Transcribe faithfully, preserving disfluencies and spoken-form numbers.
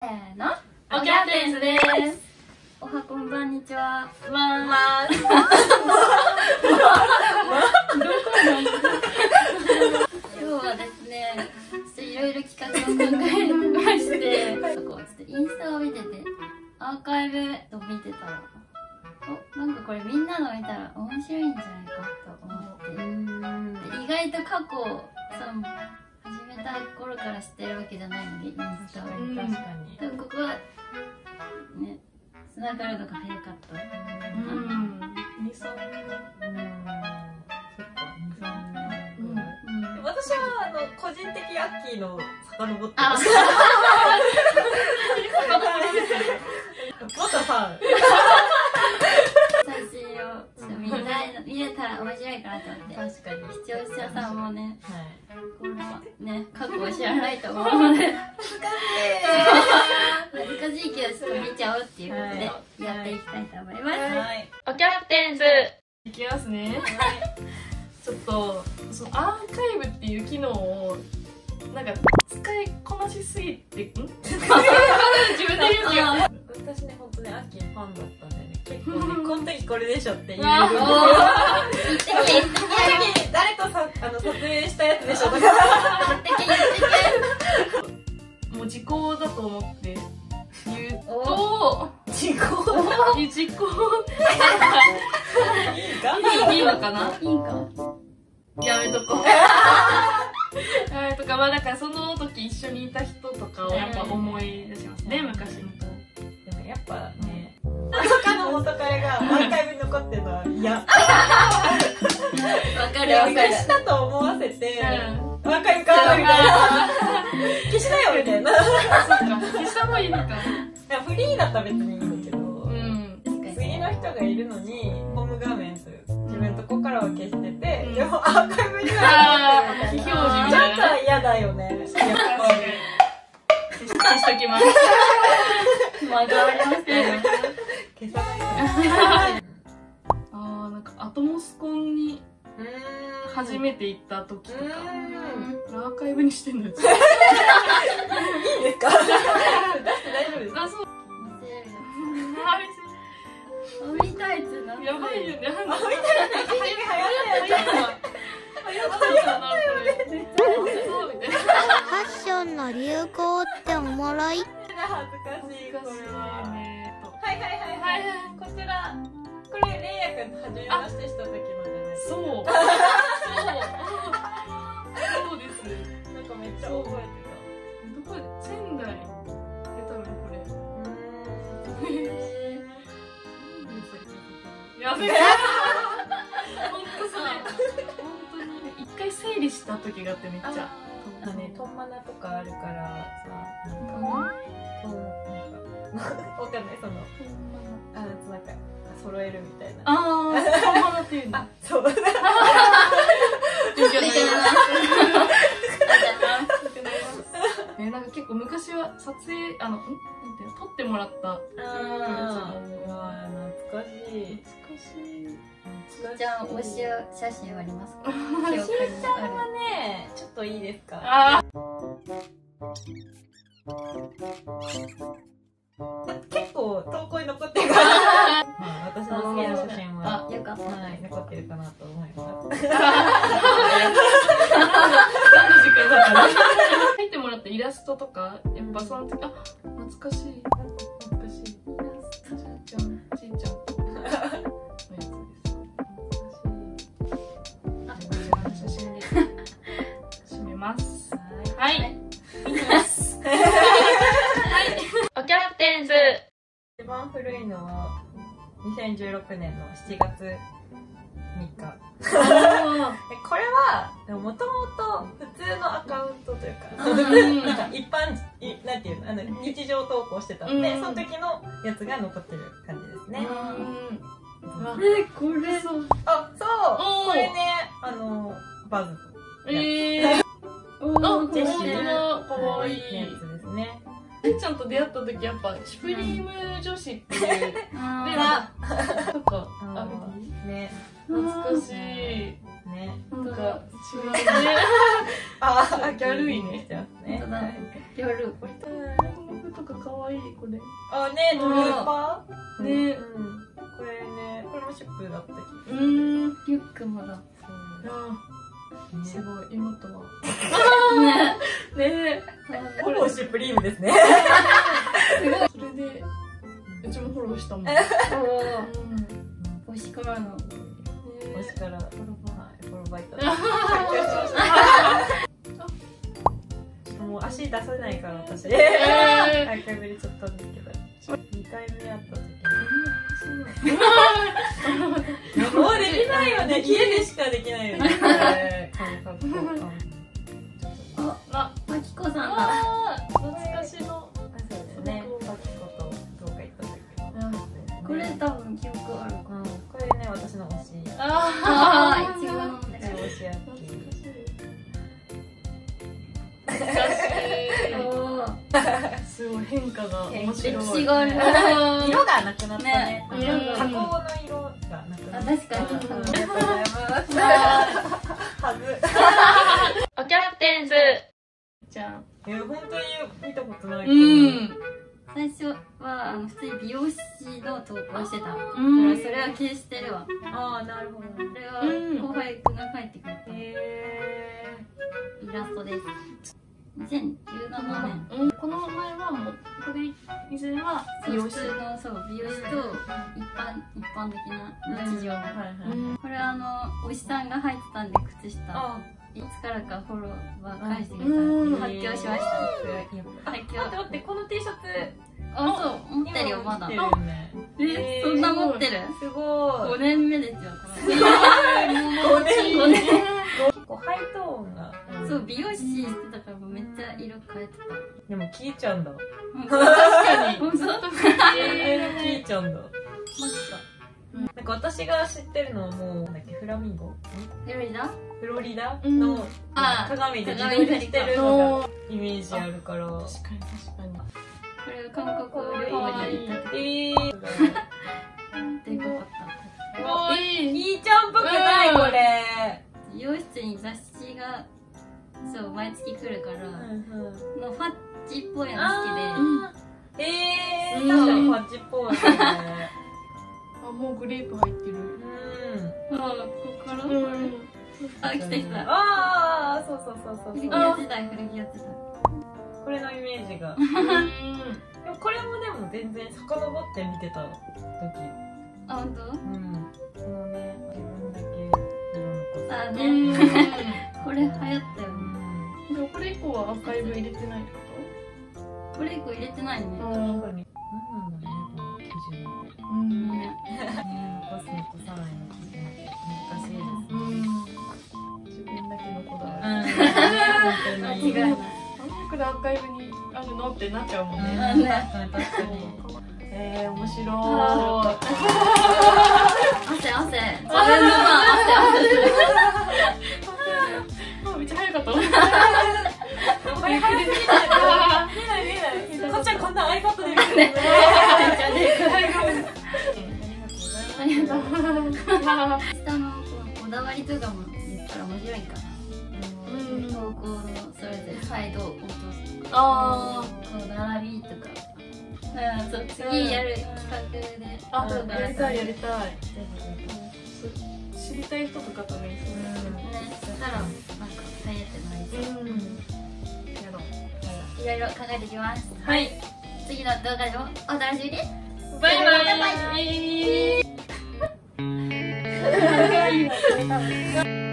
ーの、オキャプテンズです。おはこんばんにちは。 まあまあどこなん今日はですね、ちょっといろいろ企画を考えまして、こうちょっとインスタを見てて、アーカイブを見てたら、お、なんかこれみんなの見たら面白いんじゃないかと思って、で意外と過去その始めた頃から知ってるわけじゃないので、インスタを。 確かに。 でもここはね、つながるのが早かった。 うん。二三年。うん。そっか、二三年ぐらい。私はあの個人的アッキーの遡ってます。元ファン。 写真をちょっと見たいの、見れたら面白いかなと思って。 確かに。 視聴者さんもね、 はい。 これはね、過去を知らないと思うので。 恥ずかしい。 恥ずかしいけどちょっと見ちゃおうっていうことでやっていきたいと思います。 はい。 オキャプテンズいきますね。ちょっとそのアーカイブっていう機能をなんか使いこなしすぎて、ん？自分で言うよ。 私ね、本当ね、アッキーファンだったんでね、結構ね、この時これでしょっていう。誰とさ、あの撮影したやつでしょとか。 もう時効だと思って言うと、 時効？ 時効いいか？ いいのかな？ いいか。 やめとこう。やめとか、まあだからその時一緒にいた人とかをやっぱ思い出しますね、昔の。 でもやっぱね、他の元彼がアーカイブに残ってるのは嫌。わかるわかる。 消したと思わせて、アーカイブかみたいな。消しなよみたいな。 そっか、消した方がいいのか。 フリーだったら別にいいんだけど、 うん。 次の人がいるのに、ホーム画面という自分のとこからは消してて、でもアーカイブには非表示みちょたいな。 っと嫌だよね。 消しときます。 まだありますね。 消さない。 あー、なんかアトモスコンに初めて行った時とか、アーカイブにしてんのよ。いいですか？出して大丈夫ですか？ あ、そう。 青いタイツな。 やばいよね。 あ、みたいな一時期流行ったやつ。 ファッションの流行っておもろい。 恥ずかしい、これは。はいはいはいはい。こちら、これレイヤ君と初めましてした時のじゃないですか。 そう。そう。そうです。 なんかめっちゃ覚えてた。どこで仙台で多分これ。やべえ。本当それ。本当に一回整理した時があってめっちゃ。 あのね、トンマナとかあるからさ、なんか、トン、なんか、わかんない、その、あの、なんか、揃えるみたいな。 ああ、トンマナっていうんだ。 そう。 勉強になります。え、なんか結構昔は撮影、あの、んなんていうの、撮ってもらった。 ああ、うわ懐かしい。 懐かしい。 じゃあ推し写真ありますか？ しーちゃんはね、ちょっといいですか？ あ結構投稿に残ってるから。まあ私の好きな写真は、 よかった。 はい、残ってるかなと思います。 何の時間だったの？描いてもらったイラストとか、やっぱその時、あ、懐かしい。懐かしい。イラストちーちゃん、ちーちゃん。のやつです。写真で締めます。はい。いきます。はい。オキャプテンズ。 一番古いのはにせんじゅうろくねんのしちがつみっか。これはもともと普通のアカウントというか、なんか一般いなんていうの、あの日常投稿してたんで、その時のやつが残ってる感じですね。 え、これそう。 あ、そう。これね、あのバズ。 ええ。あ、 ジェシーのかわいいやつですね。 えっちゃんと出会った時やっぱシュプリーム女子っていうでとかあるね。 懐かしいね。なんか違うね。 あ、 ギャルいね。 ギャルこれ。 とかかわいいこれ。 あ、ね、ドルーパーね。 うん。これね、これもシップだった気がすうる。 ん。 リュックもだ。 あ、すごい妹は。 ねね。 ほぼシュプリームですね。 それでうちもフォローしたもん。 推しからの。 推しからフォロバー、フォロバイト。もう足出さないから私。アーカイブ入れちゃったんですけど。にかいめ会った時。もうできないよね。家でしかできないよね。感覚。 あ、マキコさんだ。 あー、懐かしの。 そうですね。パキコとどうか行った時。 これ多分記憶あるかな。 これね、私の推し。 ああー、いちごのね。 推しやき。 懐かしい。 おー、 すごい変化が面白い。 歴史がある。 色がなくなったねね。 加工の色がなくなった。 あ、確かに。 ありがとうございます。はず。 おキャプテンズじゃえ、本当に見たことない。 ん。うん。 最初はあの普通に美容師の投稿してた。 うんそれは消してるわ。 ああ、なるほど。 それは後輩くんが書いてくれたへイラストです。にせんじゅうななねん。 うん、この前はもうこれ以前は美容師。 普通のそう美容師と一般一般的な日常。 はいはい。 うん。 これはあのおじさんが入ってたんで靴下。 あいつからかフォローは返してくれた。 うん発表しました。発表。 待って待って、この T シャツあ、そう持ってるよまだ。 着てるよね。 え、そんな持ってる？ すごい。 ごねんめですよ。 ごねんごねん。 結構ハイトーンが。 そう美容師してたからめっちゃ色変えてた。 でも消えちゃうんだ。 確かに。本当？ 消えちゃうんだ。 マジか。 なんか私が知ってるのはもうなんだっけ、フラミンゴ？ フロリダ？ フロリダうんのあ鏡で自撮りしてるのがイメージあるから。 確かに確かに。 これ韓国料理に行った時えー。 でかかった。 かわいい。 いいちゃんっぽくないこれ。 美容室に雑誌がそう毎月来るから、のファッチっぽいの好あーえー、 うん確かにファッチっぽいね。 あ、もうグレープ入ってる。 うん。 き。あ、ここから。 うん。 あ、来た来た。 ああ、そうそうそうそうそう。 古着屋時代古着屋時代。 これのイメージが。でもこれもでも全然遡って見てた時。 あ、本当？ うん。このね、自分だけ色の濃さ。 あ、 うね。 ん。 これ流行ったよね。 でもこれ以降はアーカイブ入れてないってここれ以降入れてないね。 と？ 確かに。何なんだろうね、この基準。 うん。 ね。 残す残さないの基準って難しいですね。 うん。自分だけのこだわり。 うん。本当間に。 違いない。 これアーカイブにあるのってなっちゃうもんね。 うんね確かに確かに。 えー、面白い。 汗汗。自分の番汗汗する。 あ、めっちゃ早かった。 これ早すぎない。見えない見えない。こっちはこんな iPad で見てるね。 ありがとう。下のこだわりとかも言ったら面白いかな。 うん投稿のそれぞれサイドを落とすとか、 あこう並びとか、うん、そう次やる企画であ、 動画やりたいやりぜたい。 ひ知りたい人とかとね、そうだよね。 ね、そしたらなんか大変ってなりそう。 うん。やろう。 いろいろ考えてきます。 はい。 次の動画でもお楽しみに。 バイバイ。 バイバイ。